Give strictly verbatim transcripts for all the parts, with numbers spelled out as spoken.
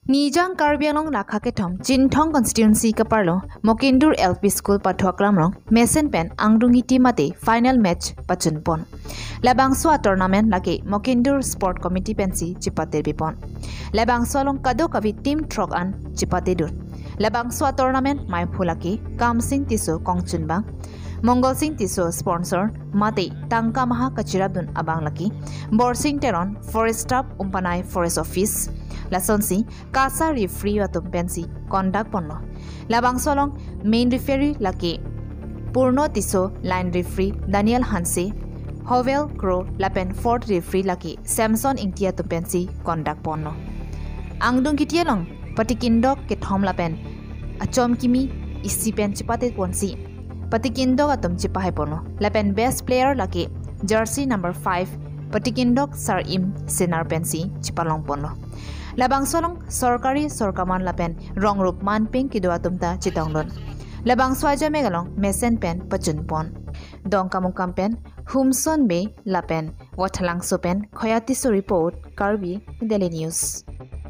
Nijang Karbianglong Lakaketom, Chinthong constituency kaparlo, Mokindur L P School Pathuaklamrong, mesen pen angdungi timate final match pachun pon. Labangswa tournament laki Mokindur Sport Committee pensi chipate bipon. Labangswa long kado kavi team trok an chipate dur. Labangswa tournament mai phulaki Kam Singh Tiso Kongchunbang. Mongol Singh Tiso sponsor mate tangka maha kachirabdun abang laki. Bor Singh Teron forest staff umpanai forest office. Lasonsi kasa referee atum pensi conduct ponlo. Labangsolong main referee laki Purno Tiso line referee Daniel Hanse. Hovel Crow lapen fourth referee laki Samson Ingtia atum pensi conduct ponlo. Angdung kitialong patikindok kithom lapen achom kimi isi pen chipate ponsi. Patikindok atum chipahe ponlo. Lapen best player laki jersey number five patikindok Sar Im Senar pensi chipalong ponlo. Labangsolong sorkari sorkaman lapen rongruk manping kidua tumta chitonglon. Labangswaja megalong mesen pen pachun pon. Dong kamung kampen humson be lapen wathalang sopen khoyatiso report Karbi Daily News.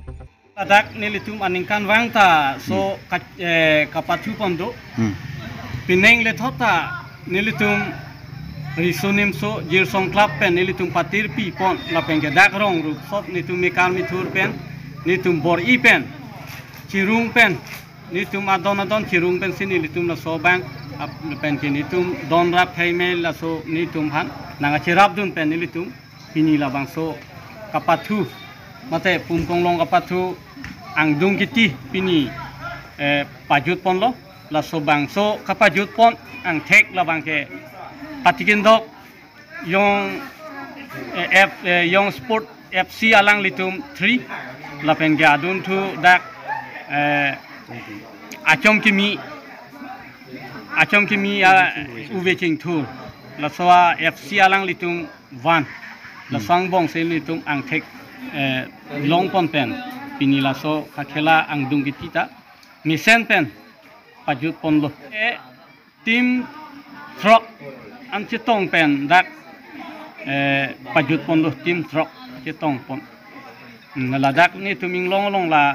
Adak nilitum aningkan wangta so kapatu pondo. Pineng lethota nilitum risunim so jirsong club pen nilitum patir pi pon lapen ke dak rong rup sop nitum mekal mitur pen nitum bor i pen cirung pen nitum adon adon cirung pen sini nitum la so bang ap pen ke nitum don rap haimel la so nitum han nanga cirap dun pen nitum pini la bang so kapatu mate pumkong long kapatu angdung kiti pini eh, pajut pon lo la so bang so kapajut pon ang tek la bang ke patikindok yung eh, F eh, yung sport F C alang litum three lapen ke adun tu dak eh, achom kimi achom kimi uh, uveching tu la soa F C alang litum one la sang bong se litum ang tek eh, long pon pen pini la so kakela ang dungitita misen pen pajut pon lo eh, tim trok ang Chinthong pen dak eh, pajut pon lo tim trok Chinthong pon naladak ni tuming long long la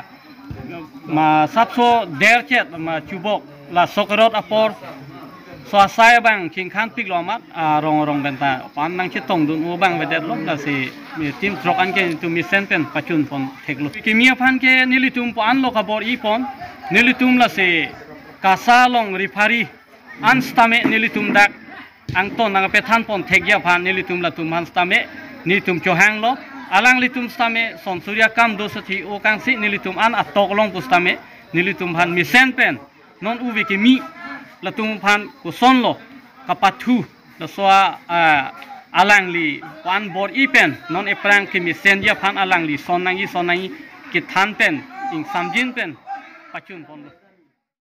ma sapso der chet ma chubok la sokorot apor so asai bang king khan pik lomat arong rong benta pan nang Chinthong dun u bang vedet lo la si tim trok an ke tu misen pen pachun pon theklo kimia phan ke nilitum pan lo kabor i pon nilitum la si kasalong rifari an stame nilitum dak ang ton nang pethan pon thegya phan nilitum la tum han stame nilitum chohang lo alang litum stame son surya kam dosati o kangsi nilitum an atok long pustame nilitum han misen pen non uvi ke mi latum phan ko son lo kapathu la soa alang li one board i pen non eprang ke misen dia phan alang li son nangi son nangi ke than pen ing samjin pen pachun pon